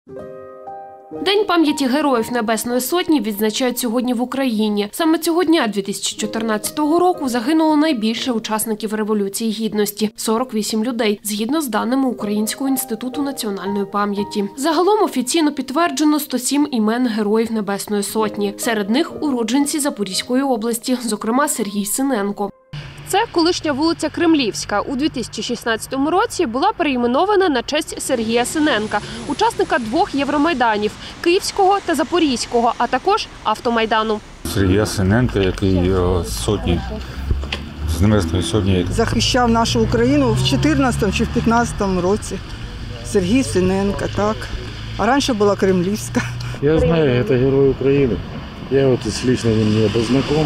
День пам'яті Героїв Небесної Сотні відзначають сьогодні в Україні. Саме цього дня 2014 року загинуло найбільше учасників Революції Гідності – 48 людей, згідно з даними Українського інституту національної пам'яті. Загалом офіційно підтверджено 107 імен Героїв Небесної Сотні. Серед них – уродженці Запорізької області, зокрема Сергій Синенко. Це колишня вулиця Кремлівська. У 2016 році була перейменована на честь Сергія Синенка, учасника двох Євромайданів – Київського та Запорізького, а також Автомайдану. Сергія Синенка, який сотні, з Небесної Сотні. Захищав нашу Україну в 14 чи в 15 році. Сергій Синенко, так. А раніше була Кремлівська. Я знаю, це герой України. Я вот лично не был знаком.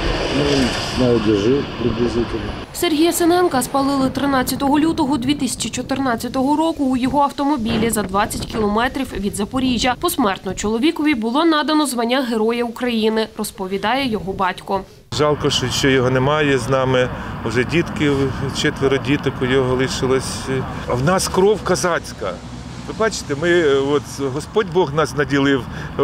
Знаю, де жив приблизительно. Сергія Синенка спалили 13 лютого 2014 року у його автомобілі за 20 кілометрів від Запоріжжя. Посмертно чоловікові було надано звання Героя України, розповідає його батько. Жалко, що його немає з нами. Вже дітки, 4 діток у його лишилось. А в нас кров козацька. Ви бачите, Господь Бог нас наділив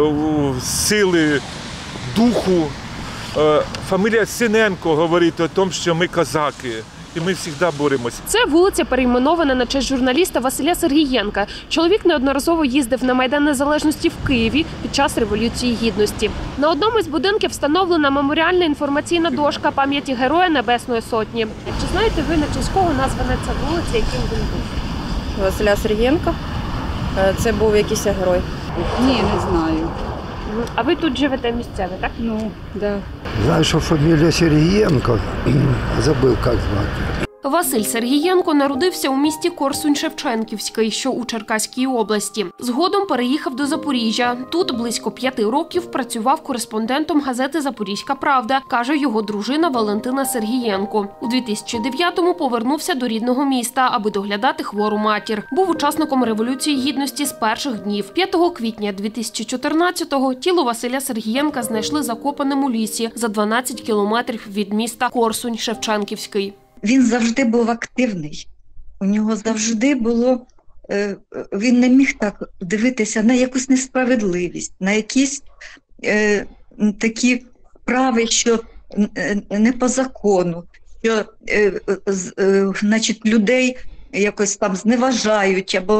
сили, духу. Фамілія Синенко говорить о тому, що ми козаки. І ми завжди боремося. Це вулиця перейменована на честь журналіста Василя Сергієнка. Чоловік неодноразово їздив на Майдан Незалежності в Києві під час Революції Гідності. На одному із будинків встановлена меморіальна інформаційна дошка пам'яті Героя Небесної Сотні. Чи знаєте ви, на честь кого названа ця вулиця, яким він був? Василя Сергієнка. Це був якийсь герой. Ні, не знаю. А ви тут живете місцеві, так? Ну, да. Знаю, що фамілія Сергієнко, забув, як звати. Василь Сергієнко народився у місті Корсунь-Шевченківський, що у Черкаській області. Згодом переїхав до Запоріжжя. Тут близько 5 років працював кореспондентом газети «Запорізька правда», каже його дружина Валентина Сергієнко. У 2009-му повернувся до рідного міста, аби доглядати хвору матір. Був учасником Революції Гідності з перших днів. 5 квітня 2014-го тіло Василя Сергієнка знайшли закопаним у лісі за 12 кілометрів від міста Корсунь-Шевченківський. Він завжди був активний, у нього завжди було, він не міг так дивитися на якусь несправедливість, на якісь такі справи, що не по закону, що значить, людей якось там зневажають або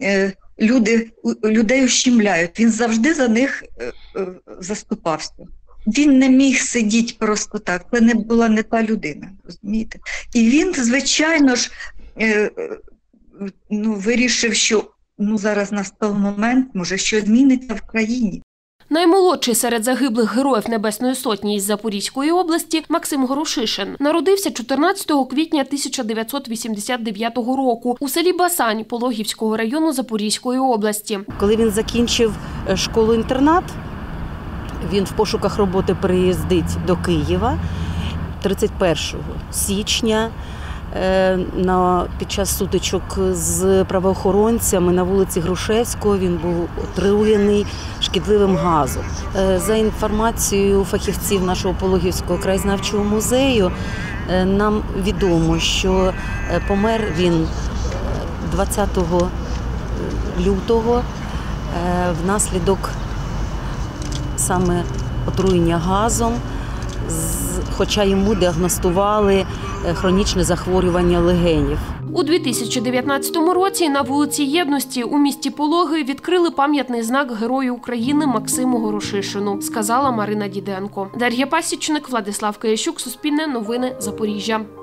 людей ущемляють. Він завжди за них заступався. Він не міг сидіти просто так, це не була не та людина, розумієте? І він, звичайно ж, вирішив, що зараз настав момент, може, що зміниться в країні. Наймолодший серед загиблих Героїв Небесної Сотні із Запорізької області Максим Горошишин. Народився 14 квітня 1989 року у селі Басань Пологівського району Запорізької області. Коли він закінчив школу-інтернат, він в пошуках роботи приїздить до Києва 31 січня. Під час сутичок з правоохоронцями на вулиці Грушевського він був отруєний шкідливим газом. За інформацією фахівців нашого Пологівського краєзнавчого музею, нам відомо, що помер він 20 лютого внаслідок саме отруєння газом, хоча йому діагностували хронічне захворювання легенів. У 2019 році на вулиці Єдності у місті Пологи відкрили пам'ятний знак Герою України Максиму Горошишину, сказала Марина Діденко. Дар'я Пасічник, Владислав Киящук, Суспільне новини, Запоріжжя.